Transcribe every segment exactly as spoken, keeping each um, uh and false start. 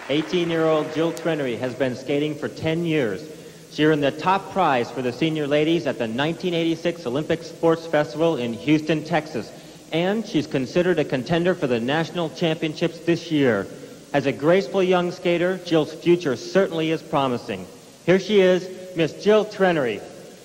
eighteen-year-old Jill Trenery has been skating for ten years. She earned the top prize for the senior ladies at the nineteen eighty-six Olympic Sports Festival in Houston, Texas. And she's considered a contender for the national championships this year. As a graceful young skater, Jill's future certainly is promising. Here she is, Miss Jill Trenery.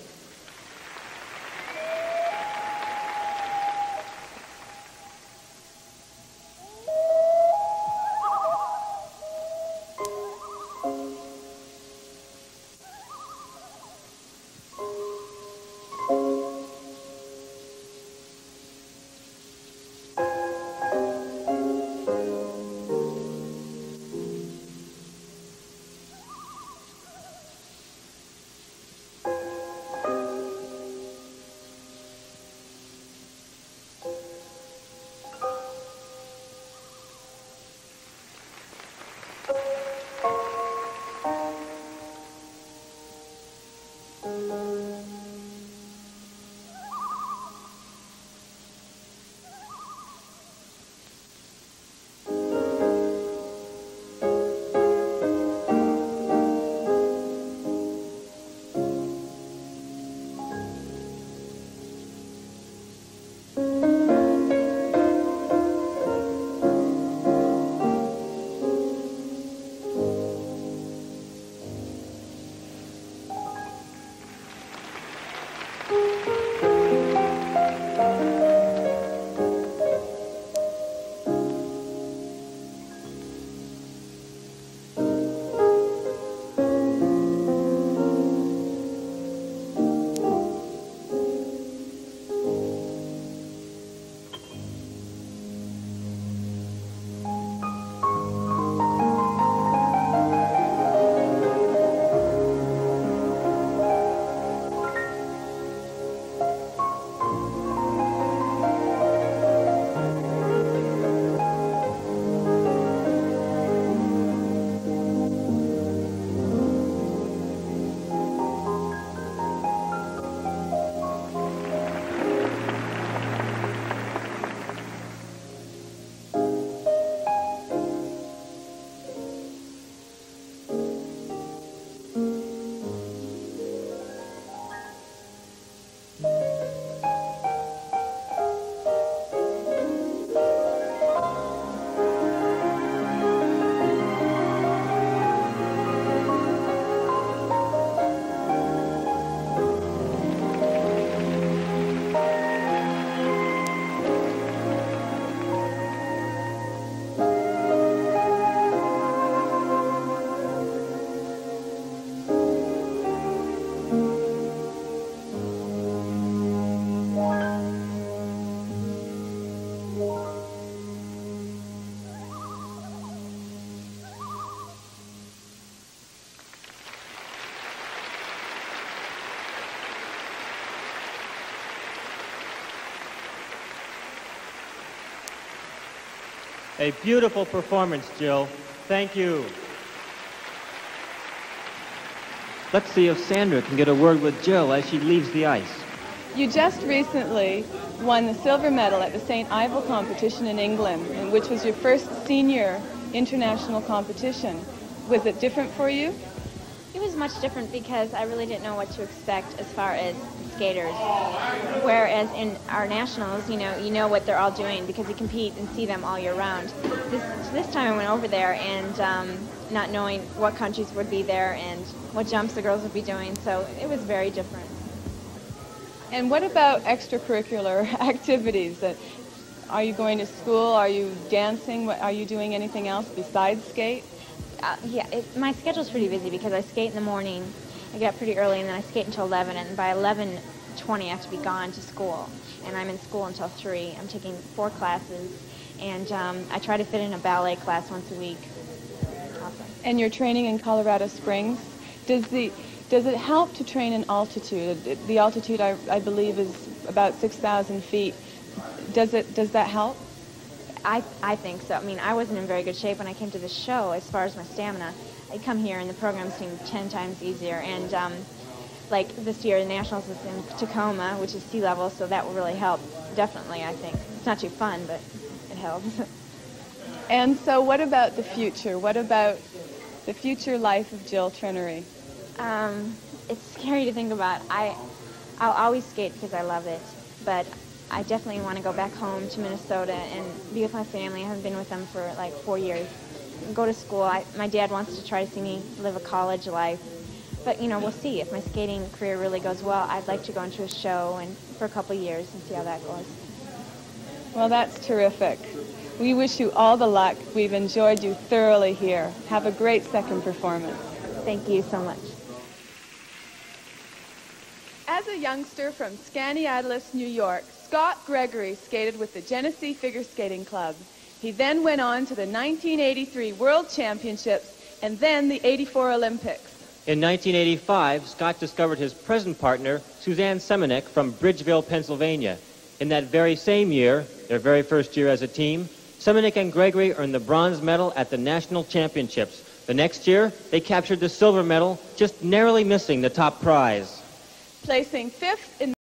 A beautiful performance, Jill. Thank you. Let's see if Sandra can get a word with Jill as she leaves the ice. You just recently won the silver medal at the Saint Ivel competition in England, which was your first senior international competition. Was it different for you? It was much different because I really didn't know what to expect as far as skaters. Whereas in our nationals, you know, you know what they're all doing because you compete and see them all year round. This this time I went over there and um, not knowing what countries would be there and what jumps the girls would be doing, so it was very different. And what about extracurricular activities? That are you going to school? Are you dancing? What, are you doing anything else besides skate? Uh, yeah, it, my schedule's pretty busy because I skate in the morning. I get up pretty early, and then I skate until eleven, and by eleven twenty I have to be gone to school. And I'm in school until three. I'm taking four classes, and um, I try to fit in a ballet class once a week. Awesome. And you're training in Colorado Springs. Does the does it help to train in altitude? The altitude, I, I believe, is about six thousand feet. Does it does that help? I, I think so. I mean, I wasn't in very good shape when I came to the show as far as my stamina. I'd come here and the program seemed ten times easier. And um, like this year, the Nationals is in Tacoma, which is sea level, so that will really help. Definitely, I think. It's not too fun, but it helps. And so what about the future? What about the future life of Jill Trenery? Um, it's scary to think about. I, I'll always skate because I love it, but I definitely want to go back home to Minnesota and be with my family. I haven't been with them for like four years. Go to school. I, my dad wants to try to see me live a college life. But, you know, we'll see. If my skating career really goes well, I'd like to go into a show and for a couple of years and see how that goes. Well, that's terrific. We wish you all the luck. We've enjoyed you thoroughly here. Have a great second performance. Thank you so much. As a youngster from Skaneateles, New York, Scott Gregory skated with the Genesee Figure Skating Club. He then went on to the nineteen eighty-three World Championships and then the eighty-four Olympics. In nineteen eighty-five, Scott discovered his present partner, Suzanne Semenek, from Bridgeville, Pennsylvania. In that very same year, their very first year as a team, Semenek and Gregory earned the bronze medal at the national championships. The next year, they captured the silver medal, just narrowly missing the top prize. Placing fifth in